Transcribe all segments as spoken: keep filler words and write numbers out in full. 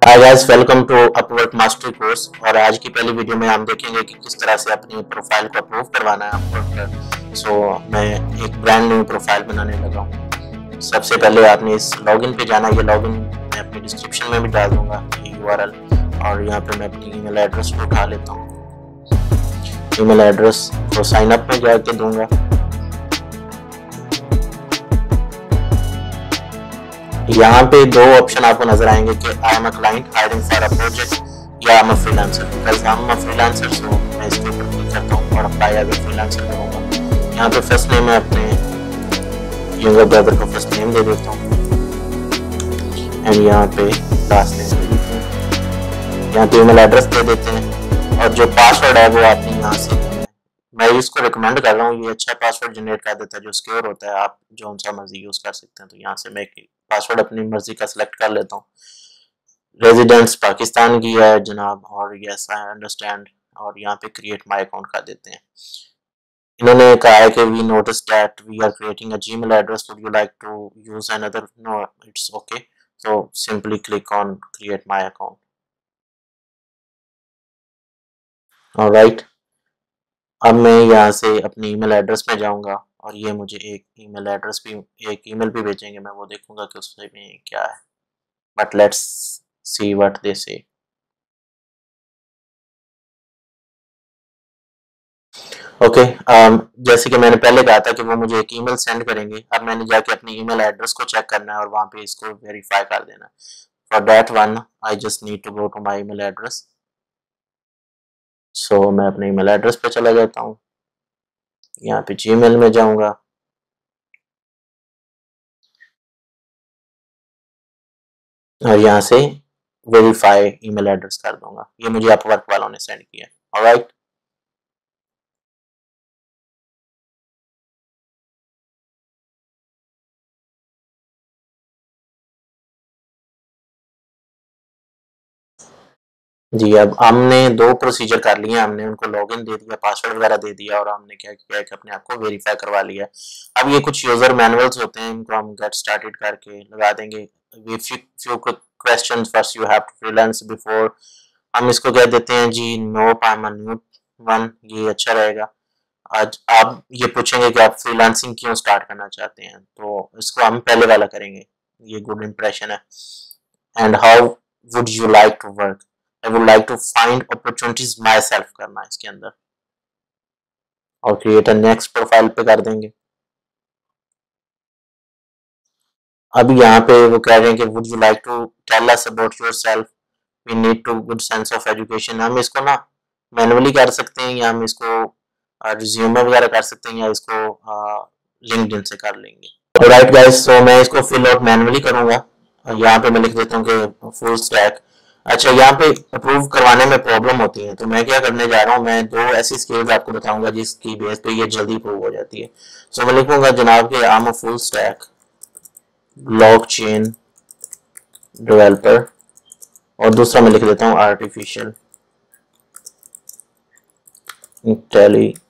Hi guys, welcome to Upwork mastery course. और आज की पहली वीडियो में हम देखेंगे कि किस तरह से अपनी प्रोफाइल को अप्रूव करवाना है अपवर्क पर। सो मैं एक ब्रांड न्यू प्रोफाइल बनाने लगा हूँ। सबसे पहले आपने इस लॉगिन पे जाना। ये लॉगिन मैं अपनी डिस्क्रिप्शन में भी डाल दूंगा, ये यूआरएल। और यहाँ पे मैं अपनी ईमेल एड्रेस को उठा लेता हूँ। ईमेल एड्रेस को साइन अप में जाके दूंगा। यहाँ पे दो ऑप्शन आपको नजर आएंगे कि I am a client hiring for a project या I am a freelancer. Because I am a freelancer, so मैं इसके ऊपर क्लिक करता हूँ और अप्लाई एज अ फ्रीलांसर करूँगा। यहाँ पे फर्स्ट नेम मैं अपने यंगर ब्रदर को फर्स्ट नेम दे देता हूँ एंड यहाँ पे लास्ट नेम दे देते हैं। यहाँ पे ईमेल एड्रेस दे देते हैं और जो पासवर्ड है वो आपने यहाँ से, मैं इसको रिकमेंड कर रहा हूँ। ये अच्छा पासवर्ड जनरेट कर देता है जो सिक्योर होता है। आप जो सा मर्जी यूज कर सकते हैं। तो यहाँ से मैं पासवर्ड अपनी मर्जी का सिलेक्ट कर लेता हूँ। रेजिडेंस पाकिस्तान की है जनाब, और यस आई अंडरस्टैंड। और यहाँ पे क्रिएट माई अकाउंट कर देते हैं। इन्होंने कहा है कि we notice that we are creating a Gmail address, would you like to use another? No, it's okay. So simply click on create my account. Alright, अब मैं यहाँ से अपनी ईमेल एड्रेस में जाऊँगा और ये मुझे एक ईमेल एड्रेस भी, एक ईमेल भी भेजेंगे। मैं वो देखूंगा कि उसमें क्या है, but let's see what they say. Okay, जैसे कि मैंने पहले कहा था कि वो मुझे एक ईमेल सेंड करेंगे। अब मैंने जाके अपनी ईमेल एड्रेस को चेक करना है और वहाँ पे इसको वेरीफाई कर देना है। For that one I just need to go to my email address. So मैं अपने ईमेल एड्रेस पे चला जाता हूँ। यहाँ पे जीमेल में जाऊँगा और यहाँ से वेरीफाई ईमेल एड्रेस कर दूंगा। ये मुझे अपवर्क वालों ने सेंड किया। ऑलराइट, जी। अब हमने दो प्रोसीजर कर लिए। हमने उनको लॉगिन दे दिया, पासवर्ड वगैरह दे दिया, और हमने क्या किया है कि अपने आप को वेरीफाई करवा लिया है। अब ये कुछ यूजर मैनुअल्स होते हैं, इनको हम गेट स्टार्टेड करके लगा देंगे। Few questions first you have to freelance before. हम इसको कह देते हैं जी no I am a new one. ये अच्छा रहेगा। आज आप ये पूछेंगे कि आप फ्रीलांसिंग क्यों स्टार्ट करना चाहते हैं, तो इसको हम पहले वाला करेंगे। ये गुड इंप्रेशन है। And how would you like to work? I would like to find opportunities myself करना है इसके अंदर, और क्रिएट अ नेक्स्ट प्रोफाइल पे कर देंगे। अब यहाँ पे वो कह रहे हैं कि would you like to tell us about yourself, we need to good sense of education. हम इसको ना मैनुअली कर सकते हैं, या हम इसको रिज्यूमे वगैरह कर सकते हैं, या इसको लिंक्डइन से कर लेंगे। राइट गाइस, सो मैं इसको फिल आउट मैनुअली करूंगा। यहाँ पे मैं लिख देता हूँ कि फुल स्टैक। अच्छा, यहाँ पे अप्रूव करवाने में प्रॉब्लम होती है, तो मैं क्या करने जा रहा हूँ, मैं दो ऐसी स्किल्स आपको बताऊंगा जिसकी बेस पे ये जल्दी अप्रूव हो जाती है। सो मैं लिखूंगा जनाब कि I am a full stack blockchain developer, और दूसरा मैं लिख देता हूँ आर्टिफिशियल इंटेलिजेंस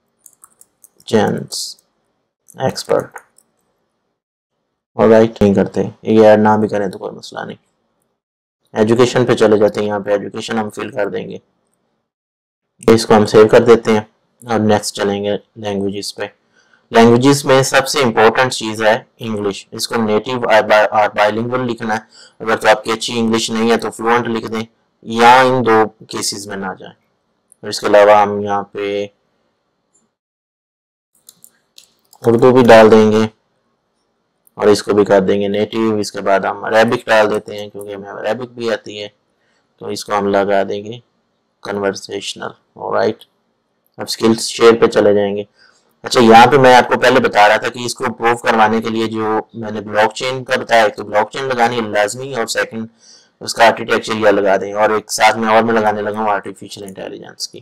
एक्सपर्ट। ऑलराइट, नहीं करते ये ऐड ना भी करें तो कोई मसला नहीं। एजुकेशन पे चले जाते हैं। यहाँ पे एजुकेशन हम फिल कर देंगे। इसको हम सेव कर देते हैं और नेक्स्ट चलेंगे लैंग्वेजेस पे। लैंग्वेजेस में सबसे इम्पोर्टेंट चीज़ है इंग्लिश। इसको नेटिव और बाइलिंगुअल लिखना है। अगर तो आपकी अच्छी इंग्लिश नहीं है तो फ्लुएंट लिख दें, या इन दो केसेस में ना जाए। और इसके अलावा हम यहाँ पे उर्दू भी डाल देंगे और इसको भी कर देंगे नेटिव। इसके बाद हम अरेबिक डाल देते हैं क्योंकि हमें अरेबिक भी आती है, तो इसको हम लगा देंगे कन्वर्सेशनल। ऑलराइट, अब स्किल्स शेयर पे चले जाएंगे। अच्छा, यहाँ पे मैं आपको पहले बता रहा था कि इसको प्रूव करवाने के लिए जो मैंने ब्लॉकचेन का बताया कि ब्लॉकचेन लगानी लाजमी, और सेकंड उसका आर्किटेक्चर यह लगा दें, और एक साथ में और मैं लगाने लगा हूँ आर्टिफिशियल इंटेलिजेंस की।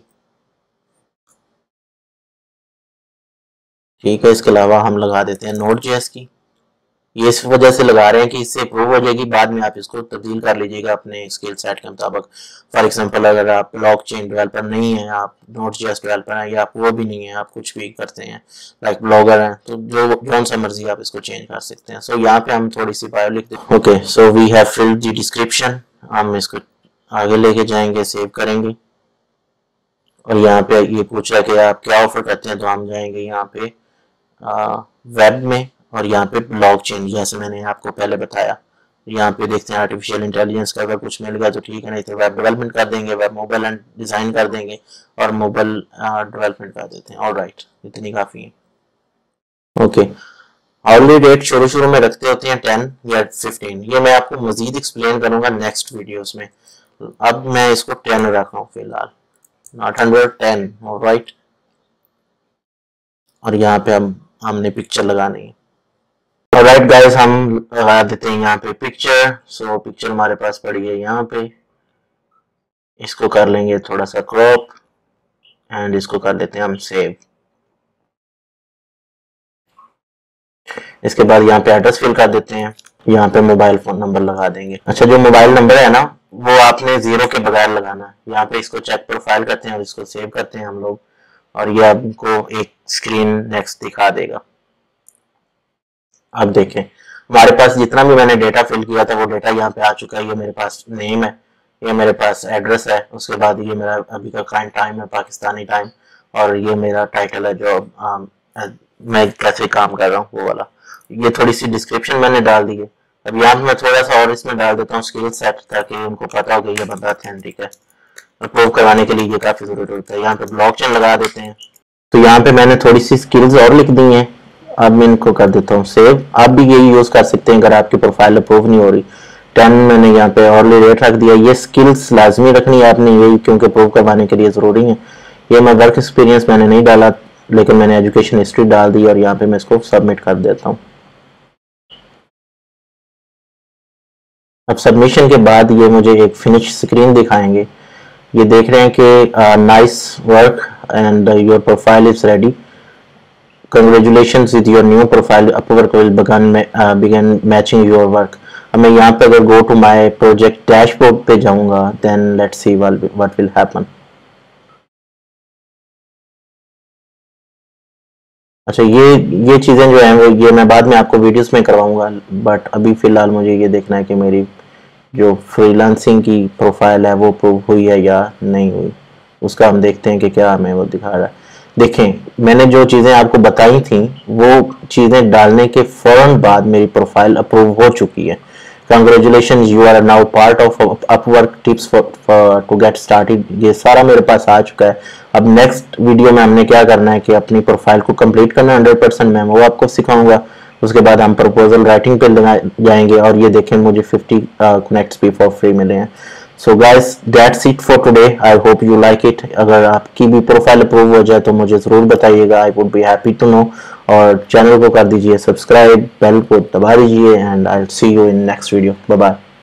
ठीक है, इसके अलावा हम लगा देते हैं नोड जेएस की। ये इस वजह से लगा रहे हैं कि इससे अप्रूव हो जाएगी, बाद में आप इसको तब्दील कर लीजिएगा अपने स्किल सेट के मुताबिक। फॉर एग्जांपल अगर आप ब्लॉकचेन डेवलपर नहीं है, आप नोड.जेएस डेवलपर हैं, या आप वो भी नहीं है, आप कुछ भी करते हैं लाइक ब्लॉगर हैं, तो जो जौन सा मर्जी आप इसको चेंज कर सकते हैं। सो so, यहाँ पे हम थोड़ी सी बायो लिख दें। Okay, so we have filled the description. हम इसको आगे लेके जाएंगे, सेव करेंगे, और यहाँ पे ये पूछ रहा है कि आप क्या ऑफर करते हैं, तो हम जाएंगे यहाँ पे वेब में, और यहाँ पे ब्लॉकचेन, जैसे मैंने आपको पहले बताया। यहाँ पे देखते हैं आर्टिफिशियल इंटेलिजेंस का अगर कुछ मिल गया तो ठीक है, नहीं तो वेब डेवलपमेंट कर देंगे, वेब मोबाइल एंड डिज़ाइन कर देंगे, और मोबाइल डेवलपमेंट कर देते हैं। ऑलराइट, इतनी काफ़ी है। ओके, आवर्ली रेट शुरू शुरू में रखते होते हैं टेन या फिफ्टीन, ये मैं आपको मजीद एक्सप्लेन करूंगा नेक्स्ट वीडियोस में। अब मैं इसको टेन रख रहा हूँ फिलहाल, नॉट हंड्रेड, टेन। ऑलराइट, और यहाँ पे हम हमने पिक्चर लगानी है। ऑलराइट गाइस, हम लगा देते हैं यहाँ पे पिक्चर। सो पिक्चर हमारे पास पड़ी है यहाँ पे, इसको कर लेंगे थोड़ा सा क्रॉप, एंड इसको कर लेते हैं हम सेव। इसके बाद यहाँ पे एड्रेस फिल कर देते हैं, यहाँ पे मोबाइल फोन नंबर लगा देंगे। अच्छा, जो मोबाइल नंबर है ना, वो आपने जीरो के बगैर लगाना है। यहाँ पे इसको चेक प्रोफाइल करते हैं और इसको सेव करते हैं हम लोग, और ये आपको एक स्क्रीन नेक्स्ट दिखा देगा। अब देखें, हमारे पास जितना भी मैंने डेटा फिल किया था वो डेटा यहाँ पे आ चुका है। ये मेरे पास नेम है, ये मेरे पास एड्रेस है, उसके बाद ये मेरा अभी का करंट टाइम है पाकिस्तानी टाइम, और ये मेरा टाइटल है जो आ, मैं कैसे काम कर रहा हूँ वो वाला। ये थोड़ी सी डिस्क्रिप्शन मैंने डाल दी है। अब यहाँ पे मैं थोड़ा सा और इसमें डाल देता हूँ स्किल सेट, ताकि उनको पता हो कि ये बंदा ऑथेंटिक है। अप्रूव करवाने के लिए ये काफी जरूरी होता है। यहाँ पे ब्लॉकचेन लगा देते हैं। तो यहाँ पे मैंने थोड़ी सी स्किल्स और लिख दी हैं। अब मैं इनको कर देता हूँ सेव। आप भी यही यूज कर सकते हैं अगर आपकी प्रोफाइल अप्रूव नहीं हो रही। टेन मैंने यहाँ पे ऑर्ली रेट रख दिया। ये स्किल्स लाजमी रखनी है आपने, यही क्योंकि अप्रूव करवाने के लिए जरूरी है। ये मैं वर्क एक्सपीरियंस मैंने नहीं डाला, लेकिन मैंने एजुकेशन हिस्ट्री डाल दी, और यहाँ पे मैं इसको सबमिट कर देता हूँ। अब सबमिशन के बाद ये मुझे एक फिनिश स्क्रीन दिखाएंगे। ये देख रहे हैं कि nice work and your profile is ready, congratulations with your new profile, Upwork will begin begin matching your work. अब मैं यहाँ पे अगर go to my project dashboard पे जाऊंगा, then let's see what will happen. अच्छा, ये ये चीज़ें जो हैं वो ये मैं बाद में आपको वीडियोस में करवाऊंगा, बट अभी फ़िलहाल मुझे ये देखना है कि मेरी जो फ्रीलांसिंग की प्रोफाइल है वो प्रूव हुई है या नहीं हुई। उसका हम देखते हैं कि क्या हमें वो दिखा रहा है। देखें, मैंने जो चीज़ें आपको बताई थी वो चीज़ें डालने के फ़ौरन बाद मेरी प्रोफाइल अप्रूव हो चुकी है। Congratulations, you are now part of Upwork tips for, for to get started। ये सारा मेरे पास आ चुका है। अब नेक्स्ट वीडियो में हमने क्या करना है कि अपनी प्रोफाइल को कंप्लीट करना हंड्रेड परसेंट मैं वो आपको सिखाऊंगा। उसके बाद हम प्रपोजल राइटिंग पे जाएंगे, और ये देखें मुझे फिफ्टी कनेक्ट्स भी फॉर फ्री मिले हैं। So guys, that's it for today. I hope you like it. अगर आपकी भी प्रोफाइल अप्रूव हो जाए तो मुझे ज़रूर बताइएगा, I would be happy to know. और चैनल को कर दीजिए सब्सक्राइब, बेल को दबा दीजिए, and I will see you in next video. Bye bye.